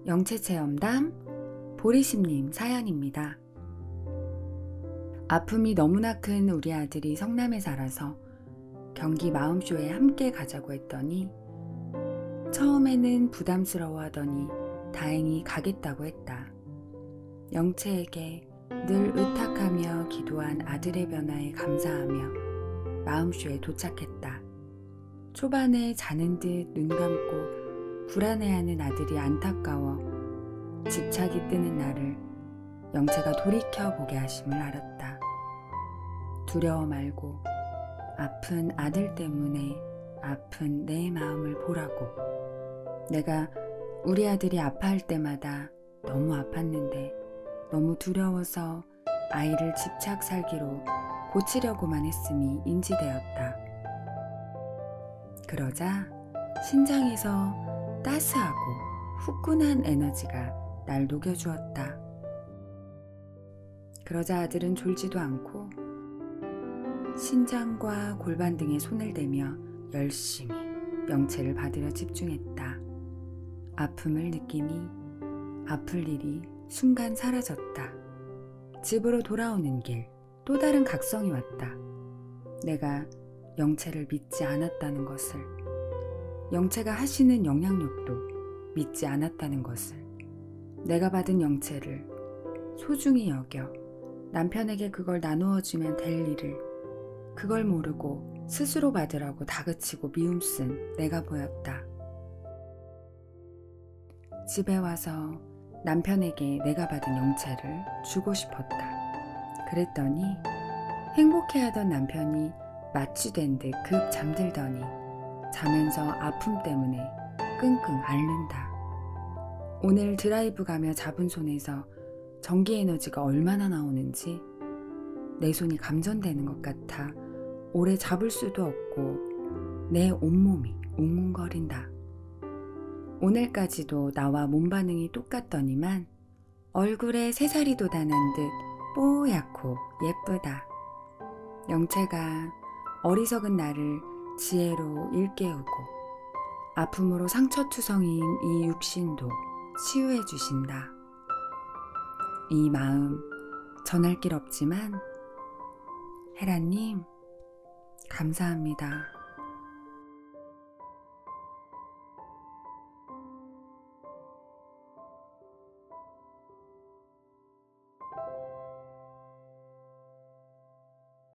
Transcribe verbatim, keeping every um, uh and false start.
영체체험담 보리심님 사연입니다. 아픔이 너무나 큰 우리 아들이 성남에 살아서 경기 마음쇼에 함께 가자고 했더니 처음에는 부담스러워하더니 다행히 가겠다고 했다. 영채에게 늘 의탁하며 기도한 아들의 변화에 감사하며 마음쇼에 도착했다. 초반에 자는 듯 눈 감고 불안해하는 아들이 안타까워 집착이 뜨는 나를 영채가 돌이켜보게 하심을 알았다. 두려워 말고 아픈 아들 때문에 아픈 내 마음을 보라고. 내가 우리 아들이 아파할 때마다 너무 아팠는데 너무 두려워서 아이를 집착 살기로 고치려고만 했음이 인지되었다. 그러자 신장에서 따스하고 후끈한 에너지가 날 녹여주었다. 그러자 아들은 졸지도 않고 신장과 골반 등에 손을 대며 열심히 영채를 받으려 집중했다. 아픔을 느끼니 아플 일이 순간 사라졌다. 집으로 돌아오는 길 또 다른 각성이 왔다. 내가 영채를 믿지 않았다는 것을, 영채가 하시는 영향력도 믿지 않았다는 것을, 내가 받은 영채를 소중히 여겨 남편에게 그걸 나누어주면 될 일을 그걸 모르고 스스로 받으라고 다그치고 미움쓴 내가 보였다. 집에 와서 남편에게 내가 받은 영채를 주고 싶었다. 그랬더니 행복해하던 남편이 마취된 듯 급 잠들더니 자면서 아픔 때문에 끙끙 앓는다. 오늘 드라이브 가며 잡은 손에서 전기 에너지가 얼마나 나오는지 내 손이 감전되는 것 같아 오래 잡을 수도 없고 내 온몸이 웅웅거린다. 오늘까지도 나와 몸 반응이 똑같더니만 얼굴에 새살이 돋아난 듯 뽀얗고 예쁘다. 영채가 어리석은 나를 지혜로 일깨우고 아픔으로 상처투성이인 이 육신도 치유해 주신다. 이 마음 전할 길 없지만 헤라님 감사합니다.